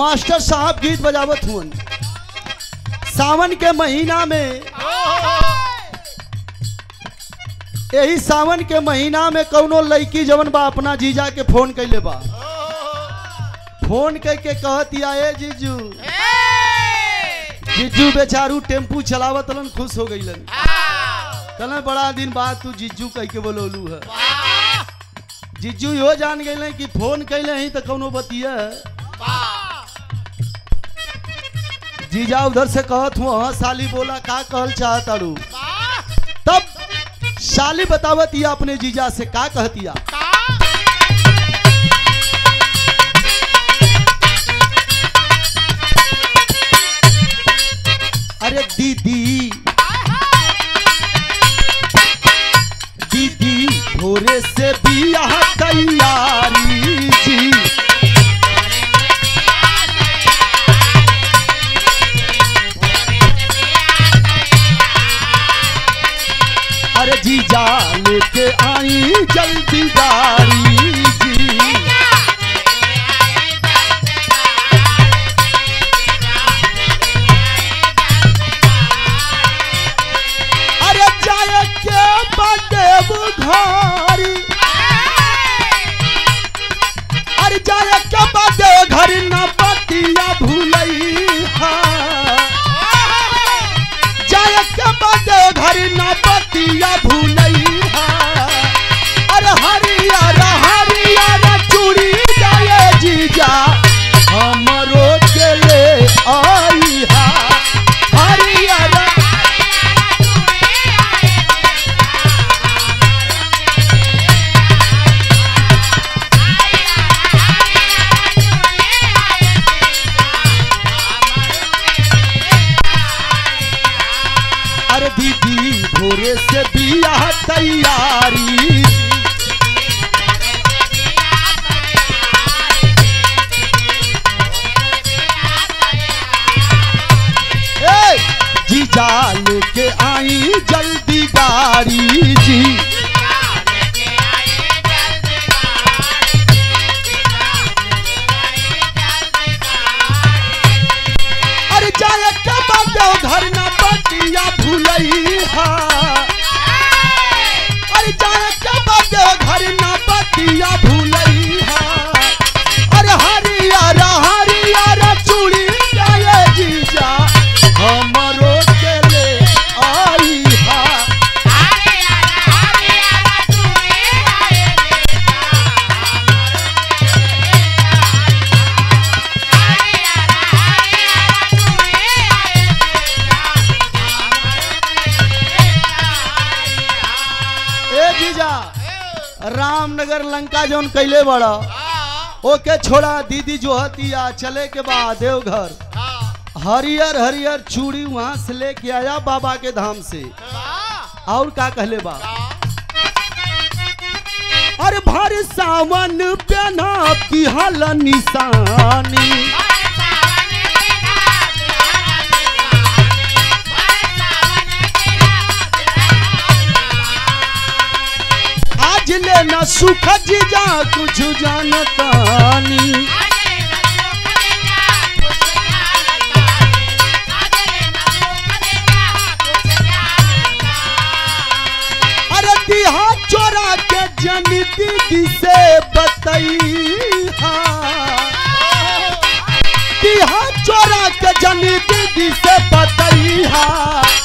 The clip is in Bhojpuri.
मास्टर साहब गीत बजावत हुन। सावन के महीना में, यही सावन के महीना में कौनो लड़की जवन बा अपना जीजा के फोन कैले बा। फोन करके कहती आए जीजू, जीजू बेचारू टेम्पू चलावत लन, खुश हो गईलन। कहले बड़ा दिन बाद तू जीजू कह के बोलौलू है। जीजू यो जान गए कि फोन कैले ही तो कौनो बतिया। जीजा उधर से कहत हूँ हाँ साली बोला का कहल चाहतारू। तब साली बतावतिया अपने जीजा से का कहतिया। अरे दीदी दीदी भोरे से बियाह तैयारी जी। अरे जीजा लेके आई जल्दी गाड़ी जी। अरे जाए के बदेव घरी, अरे जाए के बदेव घर न बतिया भूलई हा। जाए के बदेव घर न बतिया भूलई हा। अरे हरियर हरियर चूड़ी जाए जीजा हमरो के ले आई हा। हरियर अरे दीदी भोरे से बियाह तैयारी। ए जीजा लेके आई जल्दी गाड़ी जी। अरे जाए के बाद घर न बतिया भूलई हा। अरे जाए के बाद घर न बतिया भूलई हा। अरे हरियर हरियर चूड़ी जाए जीजा हमरो के ले आई हा। जीजा रामनगर लंका जौन कैले बड़ा ओके छोड़ा। दीदी जो हतिया चले के बाद देवघर हरियर हरियर चूड़ी वहां से लेके आया बाबा के धाम से। और का कहले बा। अरे भर सावन पहना दिहल निशानी। आज ले न सुख जीजा कुछ जानतानी। अरे दिहा चोरा के जन दीदी से बतई हा। दिहा चोरा के जन दीदी से बतई हा।